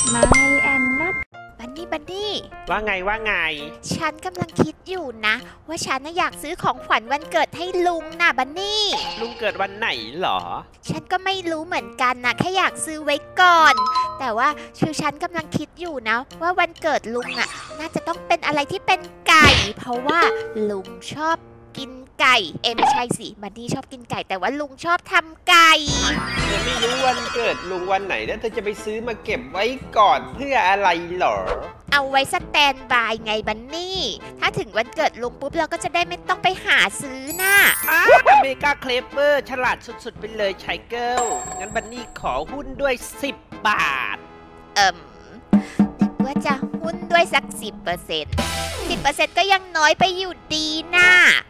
ไม่แอนนัทบันนี่ว่าไงว่าไงฉันกำลังคิดอยู่นะว่าฉันอยากซื้อของขวัญวันเกิดให้ลุงนะบันนี่ลุงเกิดวันไหนเหรอฉันก็ไม่รู้เหมือนกันนะแค่อยากซื้อไว้ก่อนแต่ว่าฉันกำลังคิดอยู่นะว่าวันเกิดลุงอ่ะน่าจะต้องเป็นอะไรที่เป็นไก่เพราะว่าลุงชอบกินไก่ไม่ใช่สิบันนี่ชอบกินไก่แต่ว่าลุงชอบทำไก่เธอไม่รู้วันเกิดลุงวันไหนแล้วเธอจะไปซื้อมาเก็บไว้ก่อนเพื่ออะไรหรอเอาไว้สแตนบายไงบันนี่ถ้าถึงวันเกิดลุงปุ๊บเราก็จะได้ไม่ต้องไปหาซื้อน่ะอเมริกาเคลเปอร์ฉลาดสุดๆไปเลยชายเกิลงั้นบันนี่ขอหุ้นด้วย10 บาทนึกว่าจะหุ้นด้วยสัก10%ก็ยังน้อยไปอยู่ดีน่ะ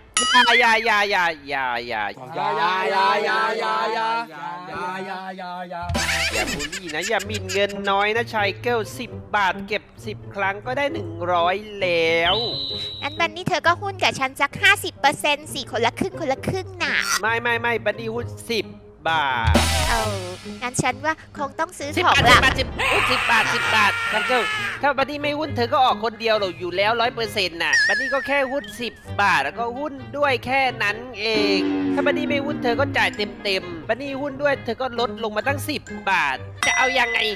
อย่าบูลลี่นะอย่าหมิ่นเงินน้อยนะชายเกิล10 บาทเก็บ10 ครั้งก็ได้100แล้วงั้นบันนี่เธอก็หุ้นกับฉันสัก50%สิคนละครึ่งน่ะไม่บันนี่หุ้น10 บาทงั้นฉันว่าคงต้องซื้อของละ 10 บาทชายเกิลถ้าบันนี่ไม่หุ้นเธอก็ออกคนเดียวหรอกอยู่แล้ว100%น่ะบันนี่ก็แค่หุ้น10 บาทแล้วก็หุ้นด้วยแค่นั้นเองถ้าบันนี่ไม่หุ้นเธอก็จ่ายเต็มบันนี่หุ้นด้วยเธอก็ลดลงมาตั้ง10 บาทจะเอายังไง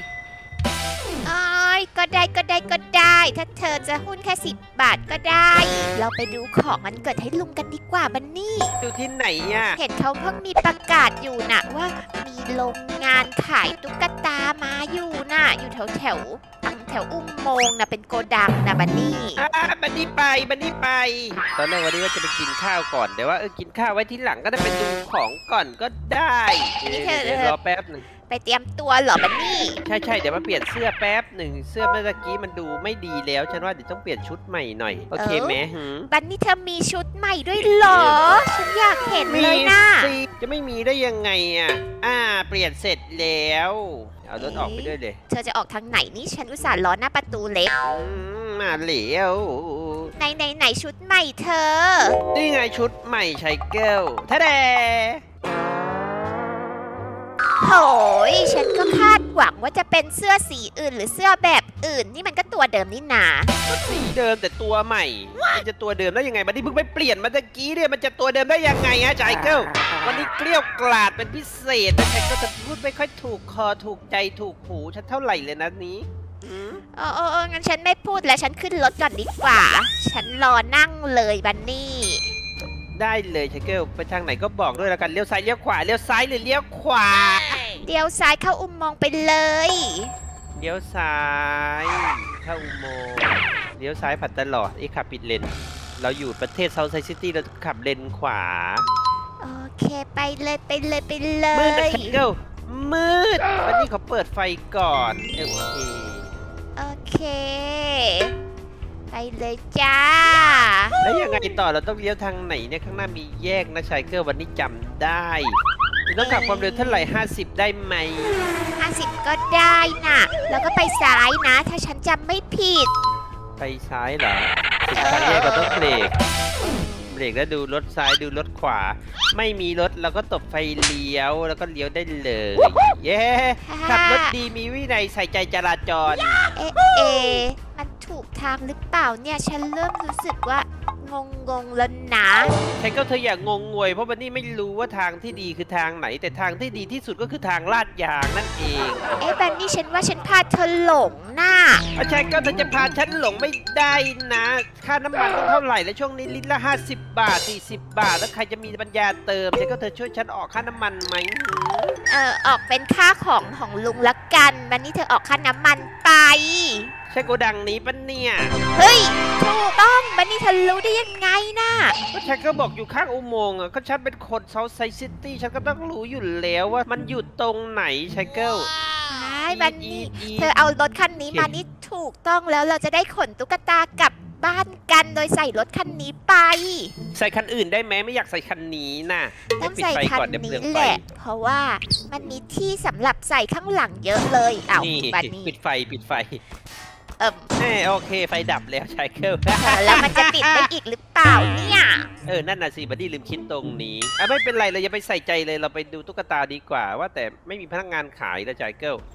ก็ได้ถ้าเธอจะหุ้นแค่10 บาทก็ได้เราไปดูของมันเกิดให้ลุงกันดีกว่าบันนี่ดูที่ไหนอ่ะเห็นเขาเพิ่งมีประกาศอยู่นะว่ามีโรงงานขายตุ๊กตามาอยู่น่ะอยู่แถวอุโมงค์นะเป็นโกดังนะบันนี่บันนี่ไปตอนแรกวันนี้ว่าจะไปกินข้าวก่อนเดี๋ยวว่ากินข้าวไว้ที่หลังก็ได้ไปดูของก่อนก็ได้นี่เธอรอแป๊บหนึ่งไปเตรียมตัวเหรอบันนี่ใช่เดี๋ยวมาเปลี่ยนเสื้อแป๊บหนึ่งเสื้อเมื่อกี้มันดูไม่ดีแล้วฉันว่าเดี๋ยวต้องเปลี่ยนชุดใหม่หน่อยโอเคไหมบันนี่เธอมีชุดใหม่ด้วยเหรอฉันอยากเห็นเลยนะจะไม่มีได้ยังไงเปลี่ยนเสร็จแล้วเอารถออกไปด้วยเลยเธอจะออกทางไหนนี่ฉันอุตส่าห์ล้อหน้าประตูเล็กมาเหลวไหนชุดใหม่เธอนี่ไงชุดใหม่ชายเกิลท่าแดโหยฉันก็คาดหวังว่าจะเป็นเสื้อสีอื่นหรือเสื้อแบบอื่นนี่มันก็ตัวเดิมนี่นาสีเดิมแต่ตัวใหม่มันจะตัวเดิมได้ยังไงบันนี้เพิ่งไปเปลี่ยนมาตะกี้เนี่ยมันจะตัวเดิมได้ยังไงฮะชายเกิลวันนี้เกลี้ยกล่อมเป็นพิเศษแต่ฉันก็จะพูดไม่ค่อยถูกคอถูกใจถูกหูฉันเท่าไหร่เลยนะนี้งั้นฉันไม่พูดแล้วฉันขึ้นรถก่อนดีกว่าฉันรอนั่งเลยบันนี่ได้เลยชายเกิลไปทางไหนก็บอกด้วยแล้วกันเลี้ยวซ้ายเลี้ยวขวาเลี้ยวซ้ายหรือเลี้ยวขวาเลี้ยวซ้ายเข้าอุโมงค์ไปเลยเลี้ยวซ้ายเข้าอุโมงค์เลี้ยวซ้ายผัดตลอดขับปิดเลนเราอยู่ประเทศเซาท์ไซซิตี้เราขับเลนขวาโอเคไปเลยมืดนะชายเกิลมืดวันนี้เขาเปิดไฟก่อนโอเคไปเลยจ้าแล้วยังไงต่อเราต้องเลี้ยวทางไหนเนี่ยข้างหน้ามีแยกนะชายเกิลวันนี้จำได้ต้องขับความเร็วเท่าไหร่50ได้ไหม 50ก็ได้น่ะแล้วก็ไปซ้ายนะถ้าฉันจำไม่ผิดไปซ้ายเหรอถึงทางแยกก็ต้องเบรกแล้วดูรถซ้ายดูรถขวาไม่มีรถเราก็ตบไฟเลี้ยวแล้วก็เลี้ยวได้เลยเย้ขับรถดีมีวินัยใส่ใจจราจรมันถูกทางหรือเปล่าเนี่ยฉันเริ่มรู้สึกว่างงแล้วนะใช่ก็เธออย่างงงวยเพราะวันนี้ไม่รู้ว่าทางที่ดีคือทางไหนแต่ทางที่ดีที่สุดก็คือทางลาดยางนั่นเองบันนี่ฉันว่าฉันพาเธอหลงน่ะใช่ก็เธอจะพาฉันหลงไม่ได้นะค่าน้ำมันต้องเท่าไหร่แล้วช่วงนี้ลิตรละ50 บาท40 บาทแล้วใครจะมีปัญญาเติมใช่ก็เธอช่วยฉันออกค่าน้ำมันไหมออกเป็นค่าของลุงละกันบันนี่เธอออกค่าน้ำมันไปใช่โกดังนี้ปะเนี่ยเฮ้ยถูกต้องบันนี่เธอรู้ได้ยังไงนะก็ฉันก็บอกอยู่ข้างอุโมงค์ก็ฉันเป็นคนเซาท์ไซซิตี้ฉันก็ต้องรู้อยู่แล้วว่ามันอยู่ตรงไหนชายเกิลใช่บันนี่เธอเอารถคันนี้มานี่ถูกต้องแล้วเราจะได้ขนตุ๊กตากลับบ้านกันโดยใส่รถคันนี้ไปใส่คันอื่นได้ไหมไม่อยากใส่คันนี้นะต้องใส่คันนี้แหละเพราะว่ามันมีที่สำหรับใส่ข้างหลังเยอะเลยบันนี่ปิดไฟโอเคไฟดับแล้วชายเกิลแล้วมันจะติดได้อีกหรือเปล่าเนี่ยนั่นน่ะสิบัดดี้ลืมคิดตรงนี้ไม่เป็นไรเลยอย่าไปใส่ใจเลยเราไปดูตุ๊กตาดีกว่าว่าแต่ไม่มีพนักงานขายแล้วชายเกิล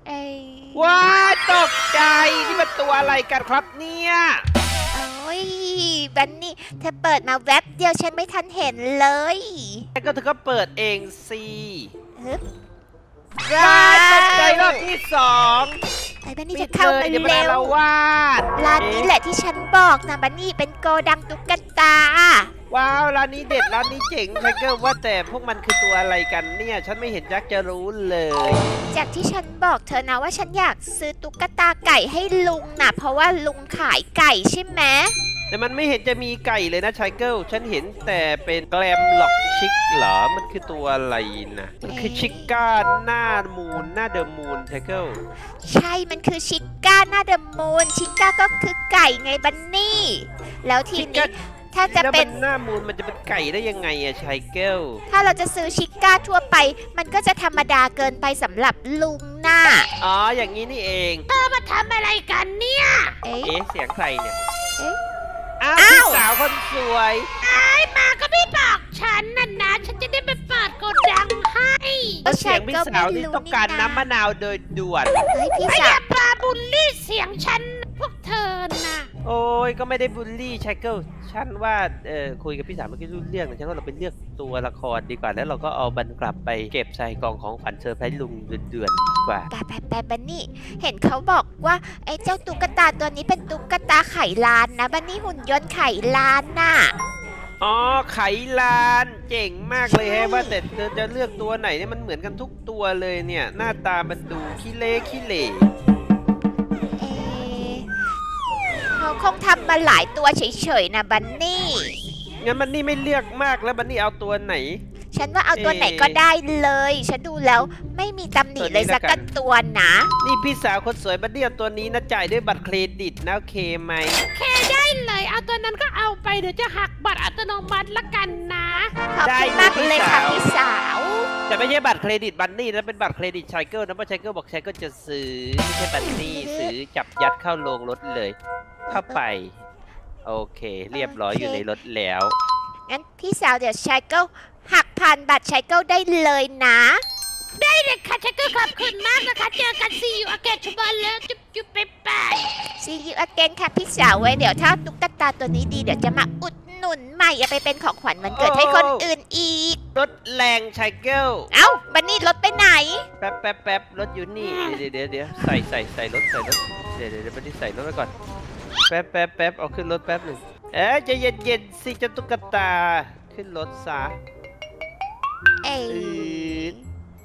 เอ้ยว้าตกใจนี่มันตัวอะไรกันครับเนี่ยโอ้ยบันนี่เธอเปิดมาแว็บเดียวฉันไม่ทันเห็นเลยแล้วก็เธอก็เปิดเองสิฮึบว้าตกใจรอบที่สองไอ้บันนี่จะเข้ามาดี๋ยวเร็ละววาดร้านนี้แหละที่ฉันบอกนะบันนี่เป็นโกดังตุ๊กตาว้าวร้านนี้เด็ดร้านนี้เจ๋งไทเกอร์ว่าแต่พวกมันคือตัวอะไรกันเนี่ยฉันไม่เห็นยักษ์จะรู้เลยจากที่ฉันบอกเธอนะว่าฉันอยากซื้อตุ๊กตาไก่ให้ลุงนะเพราะว่าลุงขายไก่ใช่ไหมแต่มันไม่เห็นจะมีไก่เลยนะไชเกิลฉันเห็นแต่เป็นแกลมหลอกชิกเหรอมันคือตัวอะไรนะมันคือชิก้าหน้ามูนหน้าเดอะมูนไชเกิลใช่มันคือชิก้าหน้าเดอะมูนชิก้าก็คือไก่ไงบันนี่แล้วทีนี้ถ้าจะแล้วเป็มัน นหน้ามูนมันจะเป็นไก่ได้ยังไงอะไชเกิลถ้าเราจะซื้อชิก้าทั่วไป มันก็จะธรรมดาเกินไปสำหรับลุงน่ะอ๋ออย่างนี้นี่เองมาทำอะไรกันเนี่ย เอ๊ะเอ๊ะเสียงใครเนี่ยเอ๊ะอ้าวอ้าวพี่สาวคนสวยมาก็ไม่บอกฉันน่ะนะ ฉันจะได้ไปเปิดโกดังให้แล้วเสียงพี่สาวนี่ต้องการน้ำมะนาวโดยด่วนเฮ้ยพี่ไอ้สาอย่าว ปลาบูลลี่เสียงฉันพวกเธอน่ะโอ้ยก็ไม่ได้บูลลี่ไชเกิลฉันว่าคุยกับพี่สาวเมื่อกี้รู้เรื่องนะฉันว่าเราไปเลือกตัวละครดีกว่าแล้วเราก็เอาบันกลับไปเก็บใส่กล่องของขวัญเซอร์ไพรส์ลุงเดือนๆดีกว่าแปบันนี่ เห็นเขาบอกว่าไอ้เจ้าตุ๊กตาตัวนี้เป็นตุ๊กตาไขลานนะบันนี่หุ่นยนต์ไขลานน่ะอ๋อไขลานเจ๋งมากเลยแฮะว่าแต่เธอจะเลือกตัวไหนเนี่ยมันเหมือนกันทุกตัวเลยเนี่ยหน้าตามันดูขี้เล่เอ๊ะเขาคงทำมาหลายตัวเฉยๆนะบันนี่งั้นบันนี่ไม่เลือกมากแล้วบันนี่เอาตัวไหนฉันว่าเอาตัวไหนก็ได้เลย ฉันดูแล้วไม่มีตำหนิเลยสักตัวนะนี่พี่สาวคนสวยบันนี่เอาตัวนี้นะจ่ายด้วยบัตรเครดิตนะโอเคไหมแค่ได้เลยเอาตัวนั้นก็เอาไปเดี๋ยวจะหักบัตรอัตโนมัติละกันนะขอบคุณมากเลยค่ะพี่สาวแต่ไม่ใช่บัตรเครดิตบันนี่นะเป็นบัตรเครดิตไชเกิลนะเพราะไชเกิลบอกไชเกิลจะซื้อไม่ใช่บันนี่ซื้อจับยัดเข้าโรงรถเลย เข้าไป โอเค เรียบร้อยอยู่ในรถแล้วงั้นพี่สาวเดี๋ยวชายเกิลหักผ่านบัตรชายเกิลได้เลยนะได้เลยค่ะฉันก็ขอบคุณมากนะคะเจอกันซีอยู่อาเกตชุบอลแล้วจุ๊บไปไป See you again ค่ะพี่สาวไว้เดี๋ยวถ้าตุ๊กตาตัวนี้ดีเดี๋ยวจะมาอุดหนุนใหม่เอาไปเป็นของขวัญวันเกิดให้คนอื่นอีกรถแรงไชเกิลเอ้าบันนี่รถไปไหนแป๊บรถอยู่นี่เดี๋ยวใส่รถเดี๋ยวบันนี่ใส่รถไว้ก่อนแป๊บเอาขึ้นรถแป๊บหนึ่งใจเย็นๆสิเจ้าตุ๊กตาขึ้นรถซะเอ้ย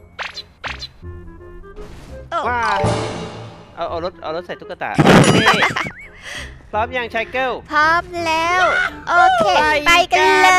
โอ้ว้าเอารถใส่ตุ๊กตาโอเคพร้อมยังไชเกิลพร้อมแล้ว โอเคไปไปกันเลย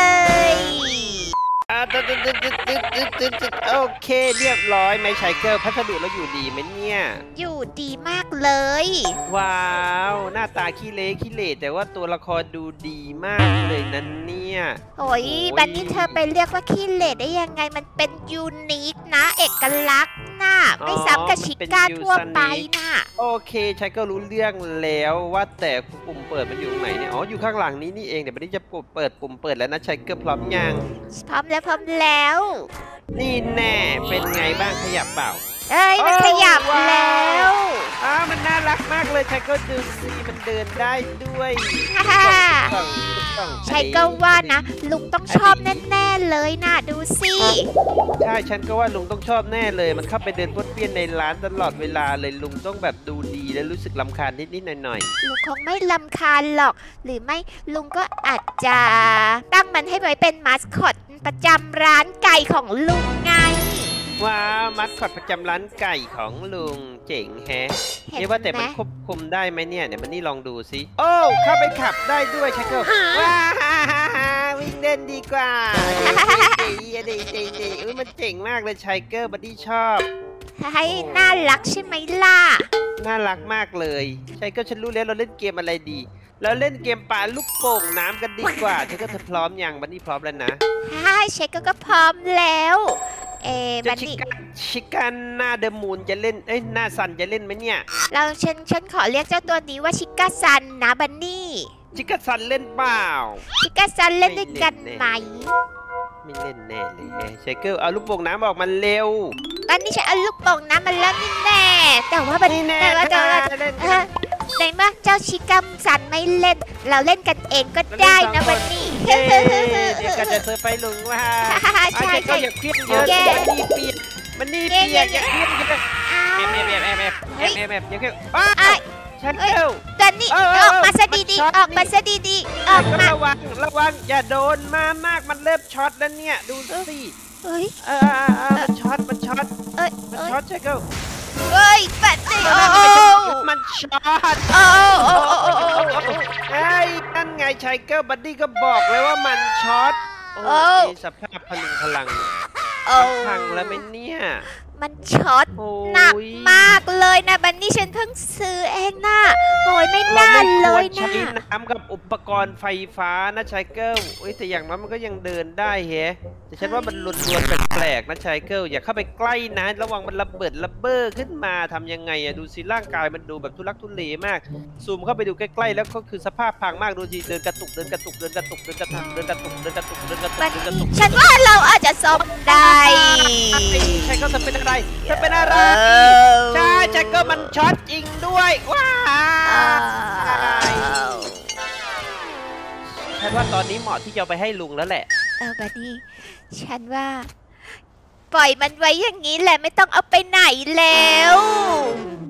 โอเคเรียบร้อยไหมไชเกิลพัสดุเราอยู่ดีไหมเนี่ยอยู่ดีมากเลยว้าวหน้าตาขี้เละแต่ว่าตัวละครดูดีมากเลยนั่นเนี่ยโอ้ยโอ้ยบันนี่เธอไปเรียกว่าขี้เหร่ได้ยังไงมันเป็นยูนิคนะ เอกลักษณ์น่ะไม่ซ้ำกับชิก้าทั่วไปน่ะโอเคไชเกิลรู้เรื่องแล้วว่าแต่ปุ่มเปิดมันอยู่ตรงไหนเนี่ยอ๋ออยู่ข้างหลังนี้นี่เองเดี๋ยวบันนี่จะเปิดปุ่มเปิดแล้วนะไชเกิลพร้อมยังพร้อมแล้วนี่แน่เป็นไงบ้างขยับเปล่าเอ้ยมันขยับว้าวแล้วมันน่ารักมากเลยไชเกิลดูสิมันเดินได้ด้วยฮ่าต้องใช่ก็ว่านะลุงต้องชอบแน่ๆเลยนะดูสิใช่ฉันก็ว่าลุงต้องชอบแน่เลยมันเข้าไปเดินป้วนเปี้ยนในร้านตลอดเวลาเลยลุงต้องแบบดูดีและรู้สึกรำคาญนิดๆหน่อยลุงคงไม่ลำคาญหรอก หรือไม่ลุงก็อาจจะตั้งมันให้ไว้เป็นมาสคอตประจำร้านไก่ของลุงไงๆว้าวมัดคอดประจำร้านไก่ของลุงเจ๋งแฮะเห็นนี่ว่าแต่ไหมมันควบคุมได้ไหมเนี่ยเดี๋ยวมันนี่ลองดูสิโอ้เข้าไปขับได้ด้วยไชเกิลว้าววิ่งเล่นดีกว่าดีมันเจ๋งมากเลยไชเกิลบัดดี้ชอบให้น่ารักใช่ไหมล่ะน่ารักมากเลยไชเกิลฉันรู้แล้วเราเล่นเกมอะไรดี เราเล่นเกมปลาลูกโป่งน้ำกันดีกว่าไชเกิลเธอพร้อมยังบัดดี้พร้อมแล้วนะใช่เช็คก็พร้อมแล้ว บัจะนชินี่กันหน้าเดอะมูนจะเล่นหน้าซันจะเล่นไหมเนี่ยฉันขอเรียกเจ้าตัวนี้ว่าชิก้าซันนะบันนี่ชิคาซันเล่นเปล่าชิก้าซันเล่นด้วยกันไหมไม่เล่นแน่เลยไชเกิลเอาลูกโป่งน้ำออกมาเร็วบันนี่ฉันเอาลูกโป่งน้ำมันแล้วนี่แน่แต่ว่าบันนี่แน่แต่ว่าเล่นในเมื่อเจ้าชิกัมสันไม่เล่น เราเล่นกันเองก็ได้นะบันนี่เดี๋ยวกันจะเซอร์ไปลุงว่าใช่ก็อย่าเครียดเยอะมันนี่เปียกอย่าเครียดเยอะแอบอย่าเครียดใช่เอ้าตอนนี้ออกมาซะดีๆออกมาซะดีๆออกมาระวังอย่าโดนมากมันเริ่มช็อตแล้วเนี่ยดูสิเฮ้ยมันช็อตใช่เก้าเฮ้ยบันนี่โอ้มันช็อตโอ้ไอ้นั่นไงชายเกิลบัดดี้ก็บอกเลยว่ามันช็อตโอ้สภาพพลังพังแล้วไหมเนี่ยมันช็อตหนักมากเลยนะบันนี่ฉันเพิ่งซื้อเองนะโอ้ยไม่น่าเลยนะใช้น้ำกับอุปกรณ์ไฟฟ้านะชายเกิลแต่อย่างนั้นมันก็ยังเดินได้เฮ้แต่ฉันว่ามันลวนๆแปลกๆนะชายเกิลอย่าเข้าไปใกล้นะระวังมันระเบ้อขึ้นมาทำยังไงอะดูสิร่างกายมันดูแบบทุลักทุเลมากซูมเข้าไปดูใกล้ๆแล้วก็คือสภาพพังมากดูสิเดินกระตุกฉันว่าเราอาจจะซ่อมได้ใช่ก็จะเป็นอะไรใช่แจ็คเกอร์มันช็อตจริงด้วยว้ายฉันว่าตอนนี้เหมาะที่จะไปให้ลุงแล้วแหละบันนี่ฉันว่า ปล่อยมันไว้อย่างนี้แหละไม่ต้องเอาไปไหนแล้ว